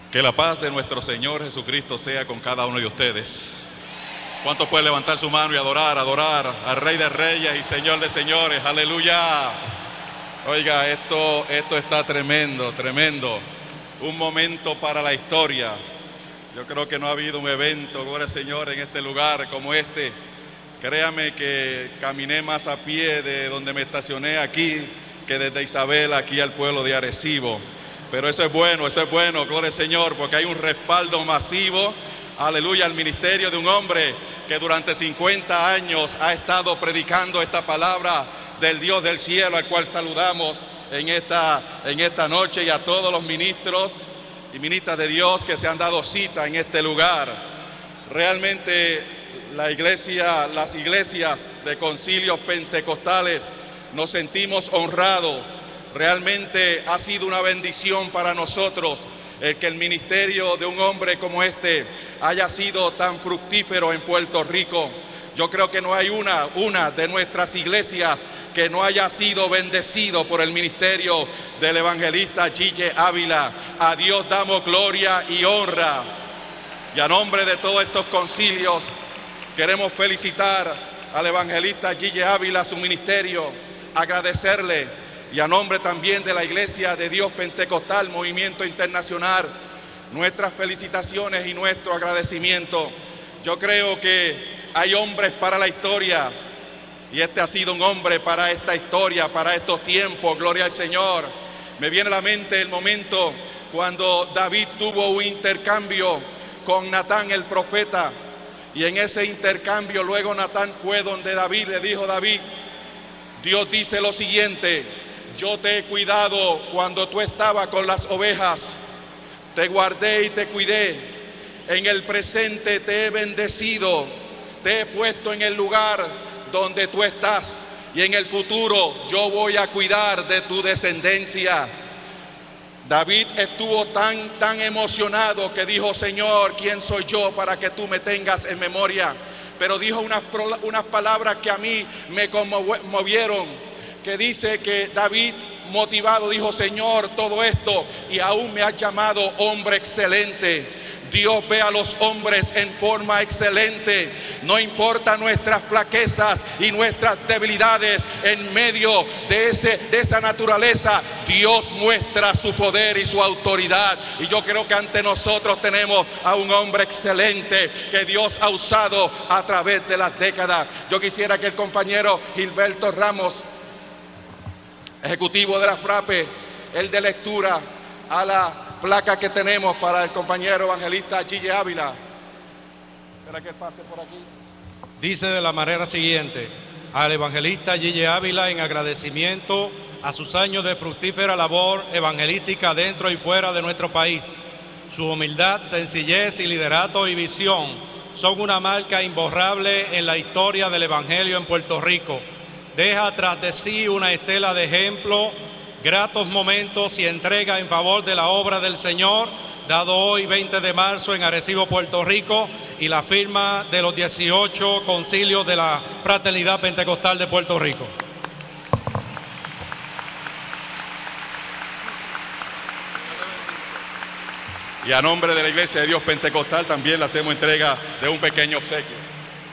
Que la paz de nuestro Señor Jesucristo sea con cada uno de ustedes. ¿Cuántos pueden levantar su mano y adorar al Rey de Reyes y Señor de Señores? ¡Aleluya! Oiga, esto está tremendo, tremendo. Un momento para la historia. Yo creo que no ha habido un evento, gloria al Señor, en este lugar como este. Créame que caminé más a pie de donde me estacioné aquí que desde Isabel aquí al pueblo de Arecibo. Pero eso es bueno, gloria al Señor, porque hay un respaldo masivo, aleluya, al ministerio de un hombre que durante 50 años ha estado predicando esta palabra del Dios del cielo, al cual saludamos en esta noche, y a todos los ministros y ministras de Dios que se han dado cita en este lugar. Realmente las iglesias de concilios pentecostales nos sentimos honrados. Realmente ha sido una bendición para nosotros el que el ministerio de un hombre como este haya sido tan fructífero en Puerto Rico. Yo creo que no hay una de nuestras iglesias que no haya sido bendecido por el ministerio del evangelista Gille Ávila. A Dios damos gloria y honra. Y a nombre de todos estos concilios queremos felicitar al evangelista Gille Ávila, su ministerio, agradecerle. Y a nombre también de la Iglesia de Dios Pentecostal, Movimiento Internacional, nuestras felicitaciones y nuestro agradecimiento. Yo creo que hay hombres para la historia, y este ha sido un hombre para esta historia, para estos tiempos, gloria al Señor. Me viene a la mente el momento cuando David tuvo un intercambio con Natán el profeta, y en ese intercambio luego Natán fue donde David le dijo: David, Dios dice lo siguiente: yo te he cuidado cuando tú estabas con las ovejas, te guardé y te cuidé. En el presente te he bendecido, te he puesto en el lugar donde tú estás, y en el futuro yo voy a cuidar de tu descendencia. David estuvo tan emocionado que dijo: Señor, ¿quién soy yo para que tú me tengas en memoria? Pero dijo unas palabras que a mí me conmovieron, que dice que David, motivado, dijo: Señor, todo esto y aún me has llamado hombre excelente. Dios ve a los hombres en forma excelente. No importa nuestras flaquezas y nuestras debilidades, en medio de esa naturaleza, Dios muestra su poder y su autoridad. Y yo creo que ante nosotros tenemos a un hombre excelente que Dios ha usado a través de las décadas. Yo quisiera que el compañero Gilberto Ramos, ejecutivo de la FRAPE, el de lectura a la placa que tenemos para el compañero evangelista Gille Ávila. Espera que él pase por aquí. Dice de la manera siguiente: al evangelista Gille Ávila, en agradecimiento a sus años de fructífera labor evangelística dentro y fuera de nuestro país. Su humildad, sencillez y liderato y visión son una marca imborrable en la historia del evangelio en Puerto Rico. Deja tras de sí una estela de ejemplo, gratos momentos y entrega en favor de la obra del Señor, dado hoy 20 de marzo en Arecibo, Puerto Rico, y la firma de los 18 concilios de la Fraternidad Pentecostal de Puerto Rico. Y a nombre de la Iglesia de Dios Pentecostal también le hacemos entrega de un pequeño obsequio.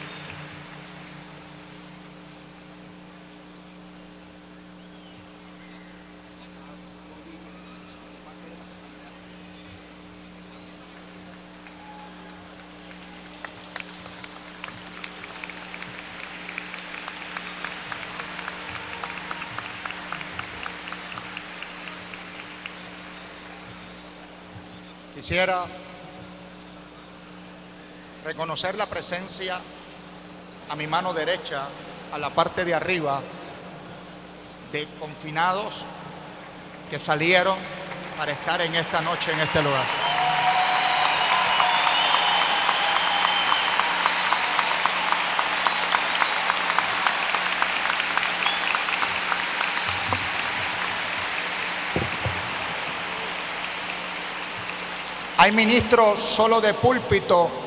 Quisiera reconocer la presencia a mi mano derecha, a la parte de arriba, de confinados que salieron para estar en esta noche en este lugar. Hay ministros solo de púlpito